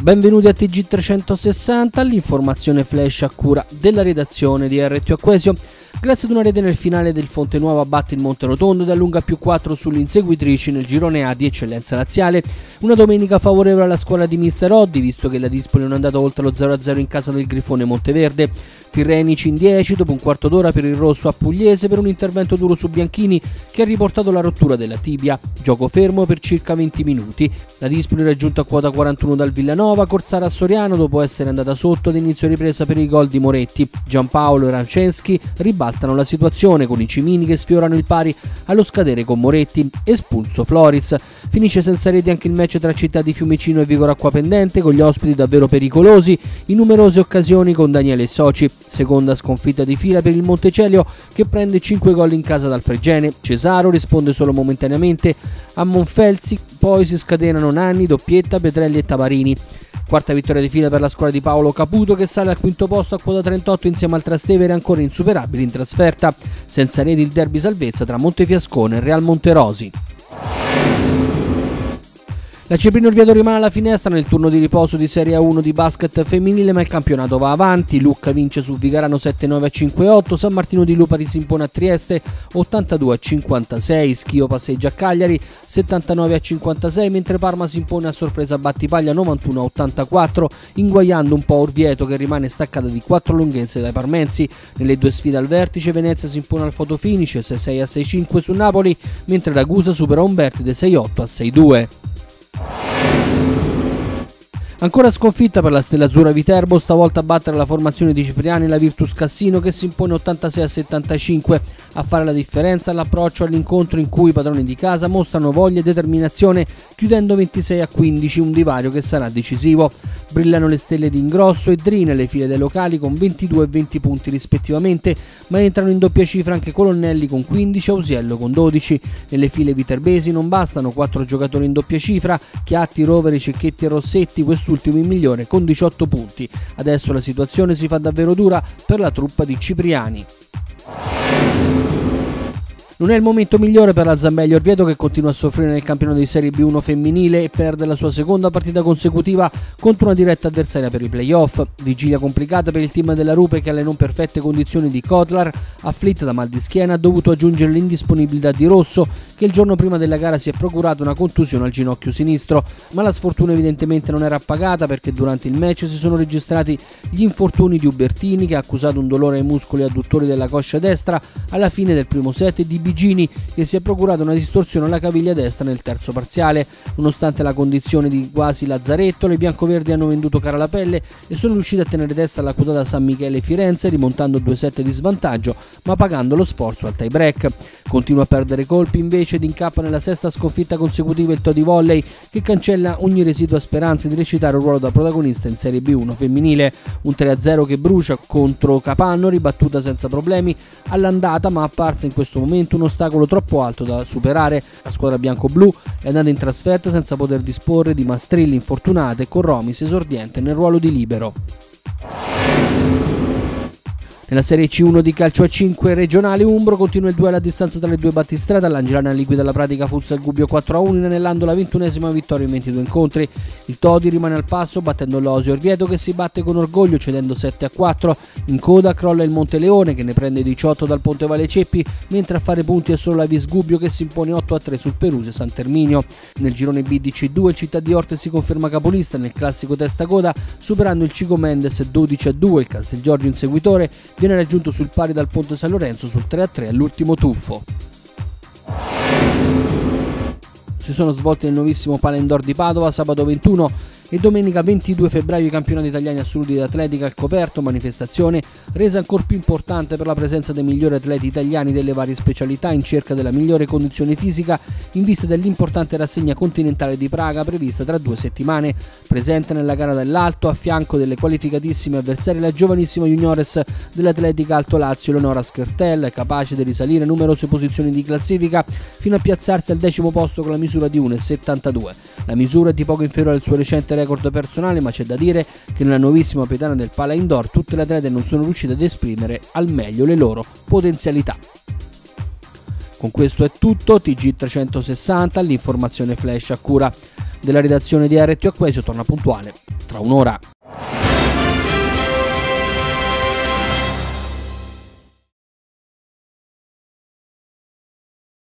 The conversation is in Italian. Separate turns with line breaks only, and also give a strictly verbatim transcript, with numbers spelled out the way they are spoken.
Benvenuti a T G trecentosessanta, l'informazione flash a cura della redazione di R T Acquesio. Grazie ad una rete nel finale del Fontenuovo batte il Monterotondo ed allunga più quattro sulle inseguitrici nel girone A di eccellenza laziale. Una domenica favorevole alla squadra di mister Oddi, visto che la Dispoli non è andata oltre lo zero a zero in casa del Grifone Monteverde. Tirrenici in dieci dopo un quarto d'ora per il rosso a Pugliese per un intervento duro su Bianchini che ha riportato la rottura della tibia. Gioco fermo per circa venti minuti. La Dispoli raggiunta a quota quarantuno dal Villanova, corsara a Soriano dopo essere andata sotto ad inizio ripresa per i gol di Moretti. Giampaolo e Ranceschi ribaltano la situazione con i Cimini che sfiorano il pari allo scadere con Moretti. Espulso Floris. Finisce senza reti anche il match tra Città di Fiumicino e Vigoro Acquapendente, con gli ospiti davvero pericolosi in numerose occasioni con Daniele e Soci. Seconda sconfitta di fila per il Montecelio che prende cinque gol in casa dal Fregene. Cesaro risponde solo momentaneamente a Monfelsi, poi si scatenano Nanni, Doppietta, Petrelli e Tavarini. Quarta vittoria di fila per la squadra di Paolo Caputo che sale al quinto posto a quota trentotto insieme al Trastevere ancora insuperabili in trasferta. Senza reti il derby salvezza tra Montefiascone e Real Monterosi. La Cipriano Orvieto rimane alla finestra nel turno di riposo di Serie A uno di basket femminile, ma il campionato va avanti. Lucca vince su Vigarano sette nove a cinque otto, San Martino di Lupari si impone a Trieste ottantadue a cinquantasei, Schio passeggia a Cagliari settantanove a cinquantasei, mentre Parma si impone a sorpresa a Battipaglia novantuno a ottantaquattro, inguaiando un po' Orvieto che rimane staccata di quattro lunghezze dai parmensi. Nelle due sfide al vertice Venezia si impone al fotofinish sei a sei cinque su Napoli, mentre Ragusa supera Umbertide sei otto a sei due. Ancora sconfitta per la Stella Azzurra Viterbo, stavolta a battere la formazione di Cipriani e la Virtus Cassino che si impone ottantasei a settantacinque. A fare la differenza l'approccio all'incontro in cui i padroni di casa mostrano voglia e determinazione chiudendo ventisei a quindici, un divario che sarà decisivo. Brillano le stelle di Ingrosso e Drina le file dei locali con ventidue e venti punti rispettivamente, ma entrano in doppia cifra anche Colonnelli con quindici e Ausiello con dodici. Nelle file viterbesi non bastano quattro giocatori in doppia cifra, Chiatti, Roveri, Cecchetti e Rossetti, quest'ultimo in migliore con diciotto punti. Adesso la situazione si fa davvero dura per la truppa di Cipriani. Non è il momento migliore per la Zambelli Orvieto che continua a soffrire nel campionato di Serie B uno femminile e perde la sua seconda partita consecutiva contro una diretta avversaria per i playoff. Vigilia complicata per il team della Rupe che alle non perfette condizioni di Kotlar, afflitta da mal di schiena, ha dovuto aggiungere l'indisponibilità di Rosso che il giorno prima della gara si è procurato una contusione al ginocchio sinistro, ma la sfortuna evidentemente non era appagata perché durante il match si sono registrati gli infortuni di Ubertini che ha accusato un dolore ai muscoli adduttori della coscia destra alla fine del primo set e di Bigini che si è procurato una distorsione alla caviglia destra nel terzo parziale. Nonostante la condizione di quasi lazzaretto, le biancoverdi hanno venduto cara la pelle e sono riuscite a tenere testa alla quotata San Michele Firenze rimontando due set di svantaggio ma pagando lo sforzo al tie break. Continua a perdere colpi invece ed incappa nella sesta sconfitta consecutiva il Todi Volley che cancella ogni residua speranza di recitare un ruolo da protagonista in Serie B uno femminile. Un tre a zero che brucia contro Capanno, ribattuta senza problemi all'andata ma apparsa in questo momento un ostacolo troppo alto da superare. La squadra bianco-blu è andata in trasferta senza poter disporre di Mastrilli infortunate con Romis esordiente nel ruolo di libero. Nella Serie C uno di calcio a cinque regionale Umbro continua il duello a distanza tra le due battistrade. L'Angelana liquida la Pratica Futsal Gubbio quattro a uno inanellando la ventunesima vittoria in ventidue incontri. Il Todi rimane al passo battendo l'Osio Orvieto che si batte con orgoglio cedendo sette a quattro. In coda crolla il Monteleone che ne prende diciotto dal Ponte Valle Ceppi, mentre a fare punti è solo la Vis Gubbio che si impone otto a tre sul Perugia San Terminio. Nel girone B di C due il Città di Orte si conferma capolista nel classico testa coda superando il Cico Mendes dodici a due. Il Castelgiorgio inseguitore viene raggiunto sul pari dal Ponte San Lorenzo sul tre a tre all'ultimo tuffo. Si sono svolti nel nuovissimo Pala Indoor di Padova sabato ventuno e domenica ventidue febbraio i campionati italiani assoluti di atletica al coperto, manifestazione resa ancora più importante per la presenza dei migliori atleti italiani delle varie specialità in cerca della migliore condizione fisica in vista dell'importante rassegna continentale di Praga prevista tra due settimane. Presente nella gara dell'alto a fianco delle qualificatissime avversarie la giovanissima juniores dell'Atletica Alto Lazio Eleonora Schertel, capace di risalire numerose posizioni di classifica fino a piazzarsi al decimo posto con la misura di uno virgola settantadue. La misura è di poco inferiore al suo recente record personale, ma c'è da dire che nella nuovissima pietana del Pala Indoor tutte le atlete non sono riuscite ad esprimere al meglio le loro potenzialità. Con questo è tutto, T G trecentosessanta, l'informazione flash a cura della redazione di R T Acquesio torna puntuale tra un'ora.